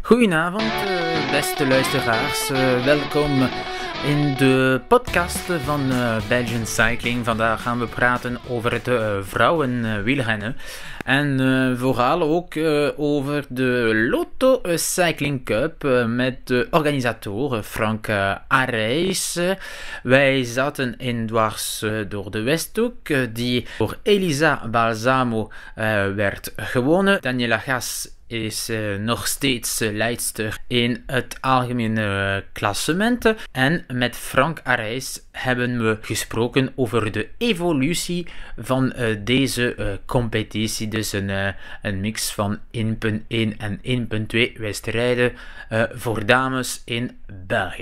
Goedenavond, beste luisteraars. Welkom in de podcast van Belgian Cycling. Vandaag gaan we praten over het vrouwenwielrennen. En vooral ook over de Lotto Cycling Cup met de organisator Frank Arijs. Wij zaten in dwars door de Westhoek, die door Elisa Balsamo werd gewonnen. Daniela Gas is nog steeds leidster in het algemene klassement. En met Frank Arijs hebben we gesproken over de evolutie van deze competitie. Dus een mix van 1.1 en 1.2 wedstrijden voor dames in België.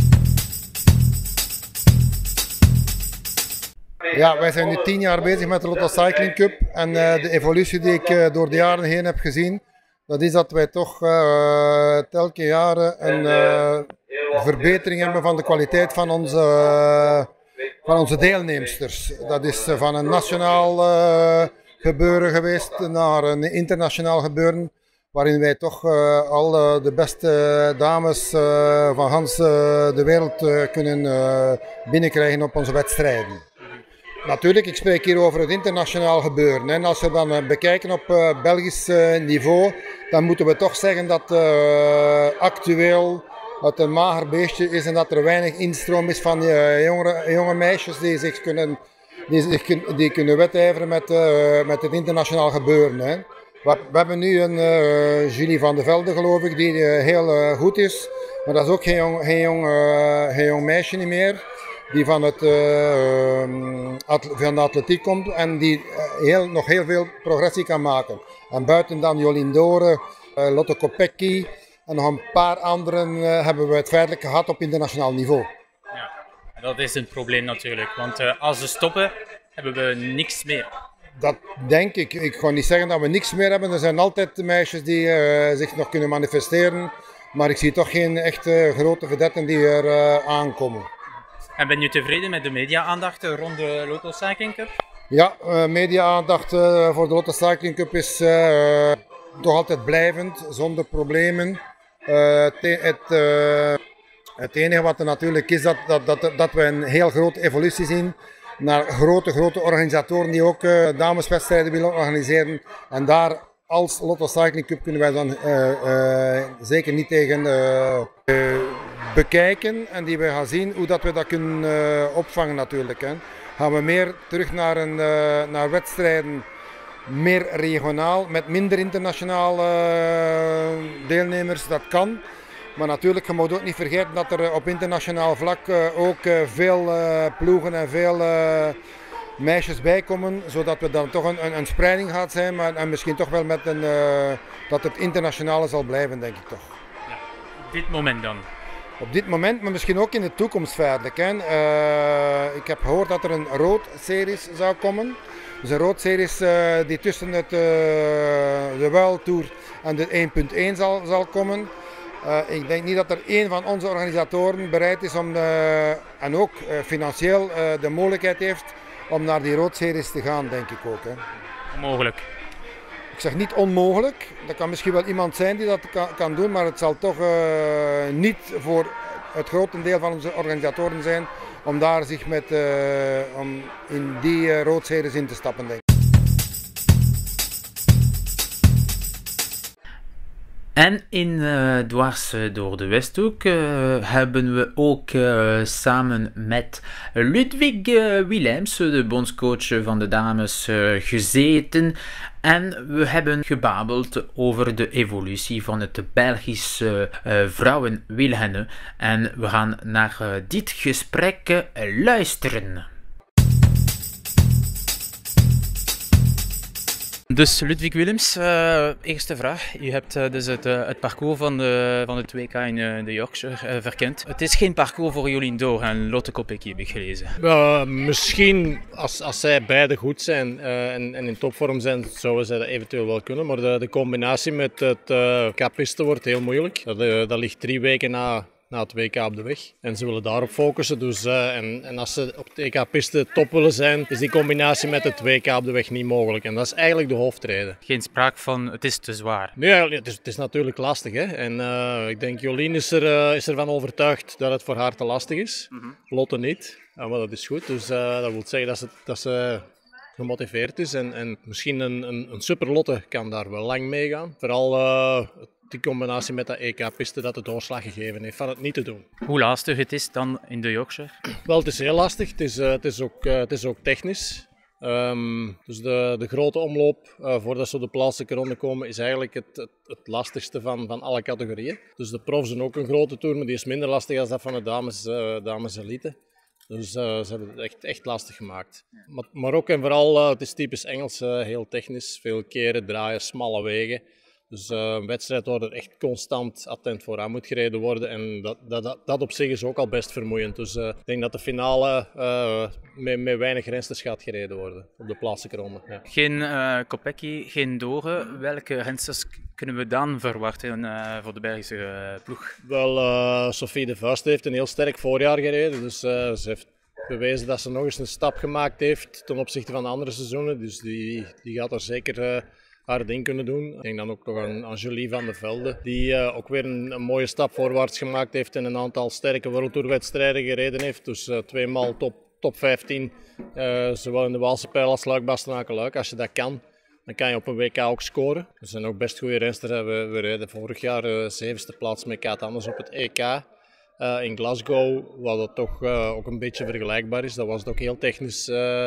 Ja, wij zijn nu 10 jaar bezig met de Lotto Cycling Cup. En de evolutie die ik door de jaren heen heb gezien, dat is dat wij toch telkens jaren een verbetering hebben van de kwaliteit van onze deelnemsters. Dat is van een nationaal gebeuren geweest naar een internationaal gebeuren, waarin wij toch al de beste dames van Hans de wereld kunnen binnenkrijgen op onze wedstrijden. Natuurlijk, ik spreek hier over het internationaal gebeuren. En als we dan bekijken op Belgisch niveau, dan moeten we toch zeggen dat actueel het een mager beestje is en dat er weinig instroom is van jonge meisjes die kunnen wedijveren met het internationaal gebeuren. Hè. We hebben nu een Julie van de Velde, geloof ik, die heel goed is. Maar dat is ook geen jong meisje niet meer. Die van de atletiek komt en die nog heel veel progressie kan maken. En buiten dan Jolien Dore, Lotte Kopecky en nog een paar anderen hebben we het feitelijk gehad op internationaal niveau. Ja, dat is een probleem natuurlijk, want als ze stoppen hebben we niks meer. Dat denk ik. Ik ga niet zeggen dat we niks meer hebben. Er zijn altijd meisjes die zich nog kunnen manifesteren. Maar ik zie toch geen echte grote vedetten die er aankomen. En ben je tevreden met de media-aandacht rond de Lotto Cycling Cup? Ja, media-aandacht voor de Lotto Cycling Cup is toch altijd blijvend, zonder problemen. Het enige wat er natuurlijk is, dat we een heel grote evolutie zien naar grote organisatoren die ook dameswedstrijden willen organiseren. En daar als Lotto Cycling Cup kunnen wij dan zeker niet tegen bekijken en die we gaan zien hoe dat we dat kunnen opvangen natuurlijk. Hè. Gaan we meer terug naar wedstrijden, meer regionaal, met minder internationale deelnemers, dat kan. Maar natuurlijk, je moet ook niet vergeten dat er op internationaal vlak ook veel ploegen en veel meisjes bijkomen, zodat we dan toch een spreiding gaat zijn, maar en misschien toch wel met dat het internationale zal blijven, denk ik toch. Ja, op dit moment dan? Op dit moment, maar misschien ook in de toekomst verder. Ik heb gehoord dat er een rood-series zou komen. Dus een rood-series die tussen de World Tour en de 1.1 zal komen. Ik denk niet dat er één van onze organisatoren bereid is om, en ook financieel de mogelijkheid heeft om naar die rood-series te gaan, denk ik ook. Hè. Mogelijk. Ik zeg niet onmogelijk, er kan misschien wel iemand zijn die dat kan doen, maar het zal toch niet voor het grotendeel van onze organisatoren zijn om daar zich om in die roodseries in te stappen, denk ik. En in dwars door de Westhoek hebben we ook samen met Ludwig Willems, de bondscoach van de dames, gezeten. En we hebben gebabbeld over de evolutie van het Belgische vrouwenwielrennen. En we gaan naar dit gesprek luisteren. Dus Ludwig Willems, eerste vraag. U hebt dus het parcours van het WK in de Yorkshire verkend. Het is geen parcours voor Jolien Dore en Lotte Kopecky, heb ik gelezen. Misschien als zij beide goed zijn en in topvorm zijn, zouden zij dat eventueel wel kunnen. Maar de combinatie met het kappisten wordt heel moeilijk. Dat ligt 3 weken na na het WK op de weg. En ze willen daarop focussen. Dus, en als ze op de EK-piste top willen zijn, is die combinatie met het WK op de weg niet mogelijk. En dat is eigenlijk de hoofdreden. Geen sprake van het is te zwaar. Nee, het is natuurlijk lastig. Hè? En ik denk Jolien is ervan overtuigd dat het voor haar te lastig is. Lotte niet. Ja, maar dat is goed. Dus dat wil zeggen dat ze gemotiveerd is. En misschien een super Lotte kan daar wel lang mee gaan. Vooral die combinatie met dat EK-piste dat de doorslag gegeven heeft van het niet te doen. Hoe lastig het is dan in de Yorkshire? Wel, het is heel lastig. Het is ook technisch. Dus de grote omloop, voordat ze op de plaatselijke ronde komen, is eigenlijk het lastigste van alle categorieën. Dus de profs doen ook een grote tour, maar die is minder lastig dan dat van de dames elite. Dus ze hebben het echt lastig gemaakt. Maar ook en vooral, het is typisch Engels, heel technisch. Veel keren, draaien, smalle wegen. Dus een wedstrijd waar er echt constant attent vooraan moet gereden worden. En dat op zich is ook al best vermoeiend. Dus ik denk dat de finale met weinig rensters gaat gereden worden op de plaatselijke ronde. Ja. Geen Kopecky, geen Doren. Welke rensters kunnen we dan verwachten voor de Belgische ploeg? Wel, Sophie de Vuist heeft een heel sterk voorjaar gereden. Dus ze heeft bewezen dat ze nog eens een stap gemaakt heeft ten opzichte van de andere seizoenen. Dus die gaat er zeker haar ding kunnen doen. Ik denk dan ook nog aan Julie van de Velde, die ook weer een mooie stap voorwaarts gemaakt heeft en een aantal sterke World Tour wedstrijden gereden heeft. Dus 2 maal top 15, zowel in de Waalse Pijl als Luik-Bastenaken-Luik. Als je dat kan, dan kan je op een WK ook scoren. Er zijn ook best goede rensters. We reden vorig jaar 7e plaats met Kaat Anders op het EK. In Glasgow, wat dat toch ook een beetje vergelijkbaar is, dat was het ook heel technisch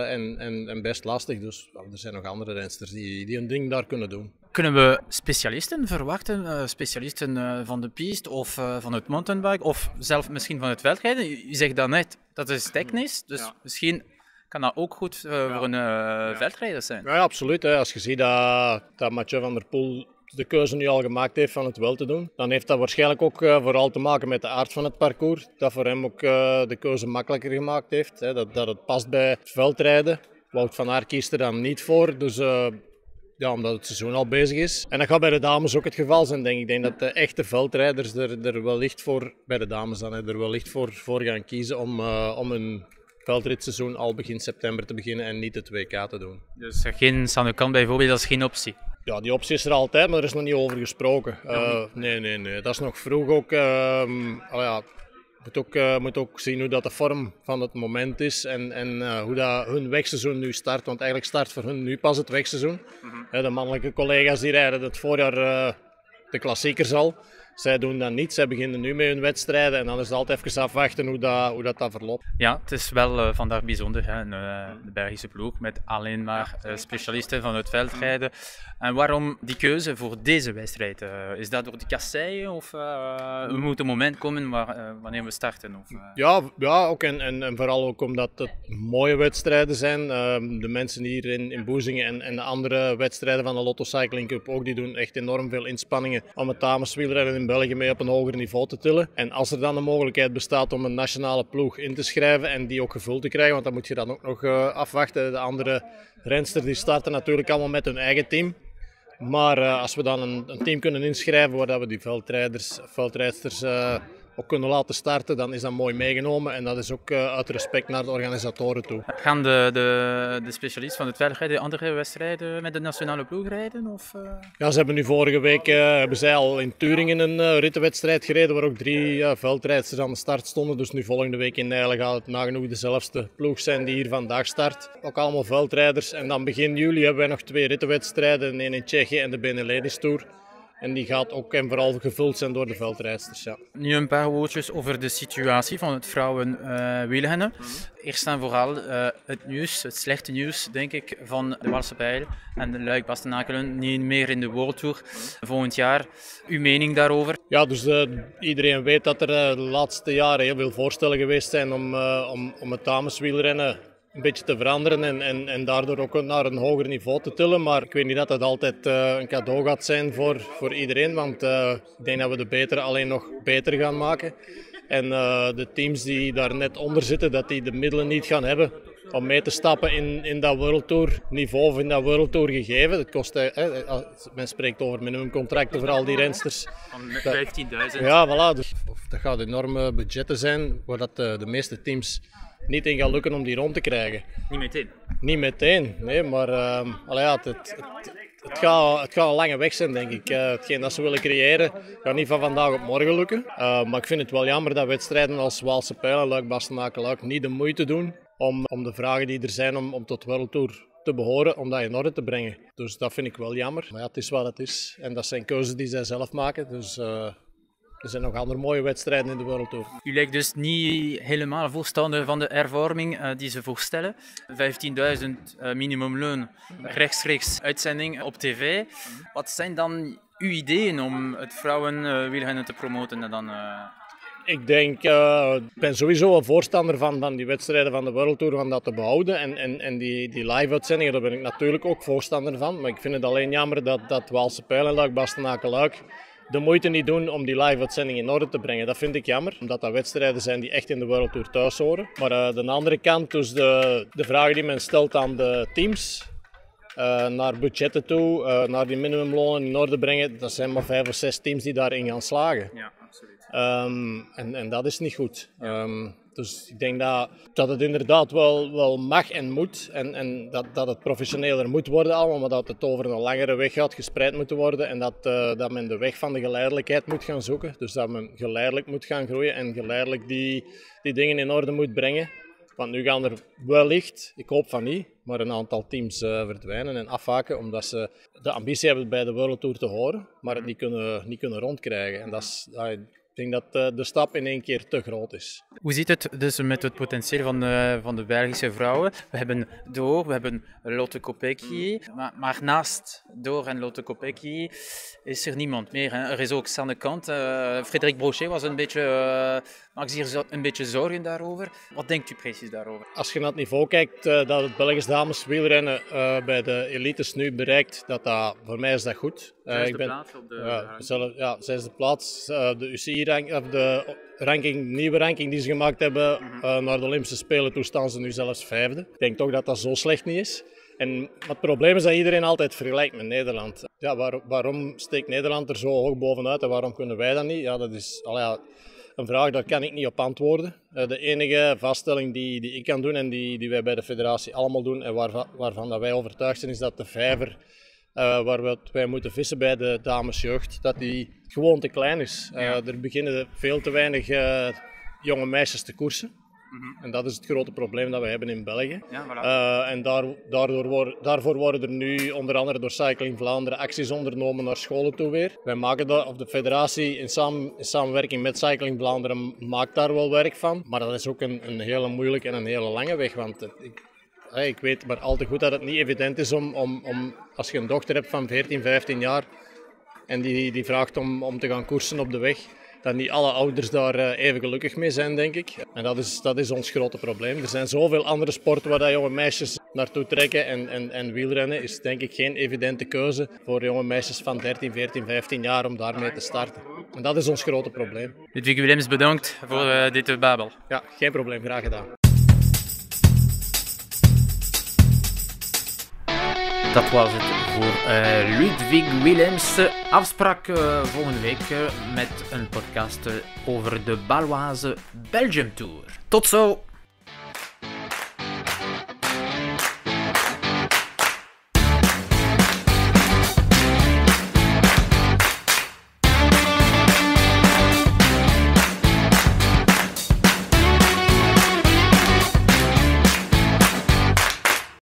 en best lastig. Dus er zijn nog andere rensters die een ding daar kunnen doen. Kunnen we specialisten verwachten? Specialisten van de piste of van het mountainbike of zelf misschien van het veldrijden? Je zegt dat net, dat is technisch, dus misschien kan dat ook goed voor een veldrijder zijn. Ja, absoluut. Hè. Als je ziet dat Mathieu van der Poel de keuze nu al gemaakt heeft van het wel te doen, dan heeft dat waarschijnlijk ook vooral te maken met de aard van het parcours. Dat voor hem ook de keuze makkelijker gemaakt heeft. Hè. Dat het past bij het veldrijden. Wout van Aert kiest er dan niet voor, dus omdat het seizoen al bezig is. En dat gaat bij de dames ook het geval zijn, denk ik. Ik denk dat de echte veldrijders er wellicht voor, bij de dames dan, er wellicht voor gaan kiezen om een veldritseizoen al begin september te beginnen en niet het WK te doen. Dus geen Sanne-Kan bijvoorbeeld, dat is geen optie? Ja, die optie is er altijd, maar er is nog niet over gesproken. Nee. Dat is nog vroeg ook. Moet ook zien hoe dat de vorm van het moment is en hoe dat hun wegseizoen nu start. Want eigenlijk start voor hun nu pas het wegseizoen. De mannelijke collega's die rijden het voorjaar de klassiekers al. Zij doen dat niet, zij beginnen nu met hun wedstrijden en dan is het altijd even afwachten hoe dat verloopt. Ja, het is wel vandaag bijzonder, hè? De Belgische ploeg met alleen maar specialisten van het veldrijden. En waarom die keuze voor deze wedstrijd? Is dat door de kasseien of er moet een moment komen wanneer we starten? Of, Ja, ook en vooral ook omdat het mooie wedstrijden zijn. De mensen hier in Boezingen en de andere wedstrijden van de Lotto Cycling Cup ook, die doen echt enorm veel inspanningen om het dameswielrennen in België mee op een hoger niveau te tillen. En als er dan de mogelijkheid bestaat om een nationale ploeg in te schrijven en die ook gevuld te krijgen, want dan moet je dan ook nog afwachten. De andere rensters die starten natuurlijk allemaal met hun eigen team. Maar als we dan een team kunnen inschrijven waar we die veldrijdsters ook kunnen laten starten, dan is dat mooi meegenomen en dat is ook uit respect naar de organisatoren toe. Gaan de specialisten van het veldrijden andere wedstrijden met de nationale ploeg rijden? Of? Ja, ze hebben nu vorige week hebben zij al in Turingen een rittenwedstrijd gereden waar ook 3 veldrijdsters aan de start stonden. Dus nu volgende week in Nijlen gaat het nagenoeg dezelfde ploeg zijn die hier vandaag start. Ook allemaal veldrijders. En dan begin juli hebben wij nog 2 rittenwedstrijden, één in Tsjechië en de Benelux Tour. En die gaat ook en vooral gevuld zijn door de veldrijdsters. Ja. Nu een paar woordjes over de situatie van het vrouwenwielrennen. Eerst en vooral het slechte nieuws, denk ik, van de Waalse Pijl en de Luik-Bastenaken niet meer in de World Tour volgend jaar. Uw mening daarover? Ja, dus iedereen weet dat er de laatste jaren heel veel voorstellen geweest zijn om het dameswielrennen een beetje te veranderen en daardoor ook naar een hoger niveau te tillen. Maar ik weet niet dat dat altijd een cadeau gaat zijn voor iedereen, want ik denk dat we de betere alleen nog beter gaan maken. En de teams die daar net onder zitten, dat die de middelen niet gaan hebben om mee te stappen in dat World Tour niveau of in dat World Tour gegeven. Dat kost, men spreekt over minimumcontracten voor al die rensters. Van 15.000. Ja, voilà. Dus, dat gaat enorme budgetten zijn waar dat de meeste teams niet in gaan lukken om die rond te krijgen. Niet meteen? Niet meteen, nee, maar het gaat een lange weg zijn, denk ik. Hetgeen dat ze willen creëren gaat niet van vandaag op morgen lukken. Maar ik vind het wel jammer dat wedstrijden als Waalse Pijl, Luik, Bastenaken, Luik niet de moeite doen om de vragen die er zijn om tot World Tour te behoren, om dat in orde te brengen. Dus dat vind ik wel jammer. Maar ja, het is wat het is. En dat zijn keuzes die zij zelf maken. Dus er zijn nog andere mooie wedstrijden in de World Tour. U lijkt dus niet helemaal voorstander van de hervorming die ze voorstellen. 15.000 minimumloon, rechtstreeks uitzending op tv. Wat zijn dan uw ideeën om het vrouwenwielrennen te promoten en dan... Ik denk, ik ben sowieso wel voorstander van die wedstrijden van de World Tour, van dat te behouden. En die live-uitzendingen, daar ben ik natuurlijk ook voorstander van. Maar ik vind het alleen jammer dat Waalse Pijl en Luik, Bastenaken, Luik de moeite niet doen om die live-uitzending in orde te brengen. Dat vind ik jammer, omdat dat wedstrijden zijn die echt in de World Tour thuis horen. Maar de andere kant, dus de vragen die men stelt aan de teams, naar budgetten toe, naar die minimumlonen in orde brengen, dat zijn maar 5 of 6 teams die daarin gaan slagen. Ja, absoluut. En dat is niet goed. Dus ik denk dat het inderdaad wel mag en moet. En dat het professioneler moet worden allemaal, maar dat het over een langere weg gaat gespreid moeten worden. En dat men de weg van de geleidelijkheid moet gaan zoeken. Dus dat men geleidelijk moet gaan groeien en geleidelijk die dingen in orde moet brengen. Want nu gaan er wellicht, ik hoop van niet, maar een aantal teams verdwijnen en afhaken omdat ze de ambitie hebben bij de World Tour te horen, maar het niet kunnen rondkrijgen. En ik denk dat de stap in één keer te groot is. Hoe zit het dus met het potentieel van de Belgische vrouwen? We hebben Door, we hebben Lotte Kopecky, maar naast Door en Lotte Kopecky is er niemand meer. Hè? Er is ook aan de kant, Frédéric Brochet maakt zich een beetje zorgen daarover. Wat denkt u precies daarover? Als je naar het niveau kijkt dat het Belgisch dameswielrennen bij de elites nu bereikt, voor mij is dat goed. Zesde plaats op de... zesde plaats. De UCI-ranking, of de nieuwe ranking die ze gemaakt hebben naar de Olympische Spelen, toe staan ze nu zelfs 5e. Ik denk toch dat dat zo slecht niet is. En het probleem is dat iedereen altijd vergelijkt met Nederland. Ja, waarom steekt Nederland er zo hoog bovenuit en waarom kunnen wij dat niet? Ja, dat is een vraag, daar kan ik niet op antwoorden. De enige vaststelling die ik kan doen en die wij bij de federatie allemaal doen en waarvan dat wij overtuigd zijn, is dat de vijver waar wij moeten vissen bij de damesjeugd, dat die gewoon te klein is. Er beginnen veel te weinig jonge meisjes te koersen. En dat is het grote probleem dat we hebben in België. Ja, voilà. En daarvoor worden er nu onder andere door Cycling Vlaanderen acties ondernomen naar scholen toe weer. Wij maken dat, of de federatie in samenwerking met Cycling Vlaanderen maakt daar wel werk van. Maar dat is ook een hele moeilijke en een hele lange weg. Want ik weet maar al te goed dat het niet evident is om als je een dochter hebt van 14, 15 jaar en die vraagt om te gaan koersen op de weg, dat niet alle ouders daar even gelukkig mee zijn, denk ik. En dat is ons grote probleem. Er zijn zoveel andere sporten waar dat jonge meisjes naartoe trekken en wielrennen is denk ik geen evidente keuze voor jonge meisjes van 13, 14, 15 jaar om daarmee te starten. En dat is ons grote probleem. Ludwig Willems, bedankt voor dit babbel. Ja, geen probleem. Graag gedaan. Dat was het voor Ludwig Willems. Afspraak volgende week met een podcast over de Baloise Belgium Tour. Tot zo!